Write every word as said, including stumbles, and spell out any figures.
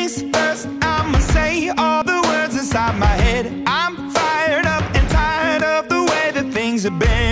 things first, I'ma say all the words inside my head. I'm fired up and tired of the way that things have been.